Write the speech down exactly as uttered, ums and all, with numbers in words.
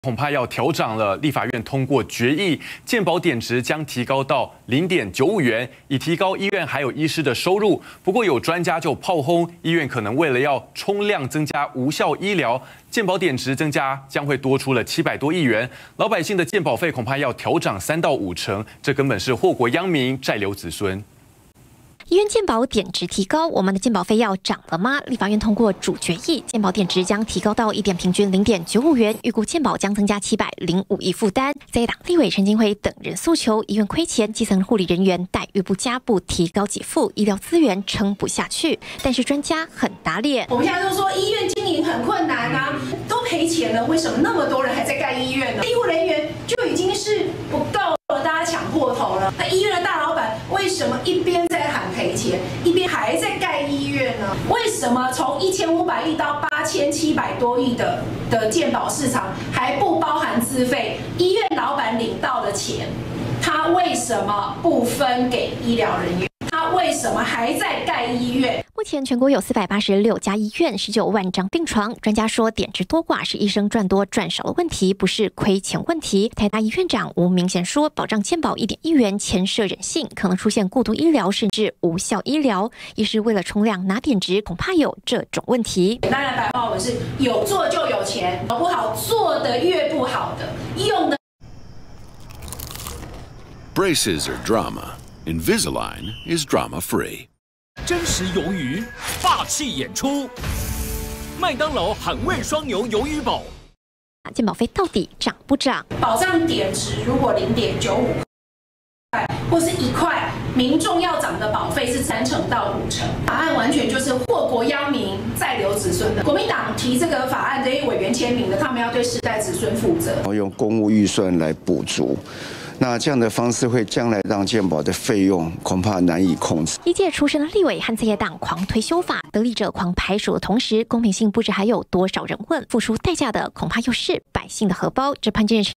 恐怕要调涨了。立法院通过决议，健保点值将提高到零点九五元，以提高医院还有医师的收入。不过有专家就炮轰，医院可能为了要冲量增加无效医疗，健保点值增加将会多出了七百多亿元，老百姓的健保费恐怕要调涨三到五成，这根本是祸国殃民，债留子孙。 医院健保点值提高，我们的健保费要涨了吗？立法院通过主决议，健保点值将提高到一点平均零点九五元，预估健保将增加七百零五亿负担。在野党立委陈金辉等人诉求，医院亏钱，基层护理人员待遇不佳，不提高给付，医疗资源撑不下去。但是专家很打脸， 我们现在都说医院经营很困难啊，都赔钱了，为什么那么多人还在盖医院呢？医护人员就已经是不够了，大家抢破头了。那医院的大老板为什么一边在喊赔钱，一边还在盖医院呢？为什么从一千五百亿到八千七百多亿的的健保市场还不包含自费？医院老板领到的钱，他为什么不分给医疗人员？ 他为什么还在盖医院？ 目前全国有四百八十六家医院，十九万张病床。专家说，点值多寡是医生赚多赚少的问题，不是亏钱问题。台大医院长吴明贤说，保障健保一点一元牵涉人性，可能出现过度医疗甚至无效医疗。医师为了冲量拿点值，恐怕有这种问题。 简单的白话文是：有做就有钱，好不好？做的越不好的，用的。 Braces are drama. Invisalign is drama-free. 真实鱿鱼，霸气演出。麦当劳喊味双牛鱿鱼堡。 健保费到底涨不涨？ 保障点值如果零点九五块或是一块，民众要涨的保费是三成到五成。法案完全就是祸国殃民、债留子孙的。国民党提这个法案这些委员签名的，他们要对世代子孙负责。 然后用公务预算来补足。 那这样的方式会将来让健保的费用恐怕难以控制。 一届出身的立委和在野党狂推修法，得利者狂排除的同时，公平性不知还有多少人问，付出代价的恐怕又是百姓的荷包。这潘建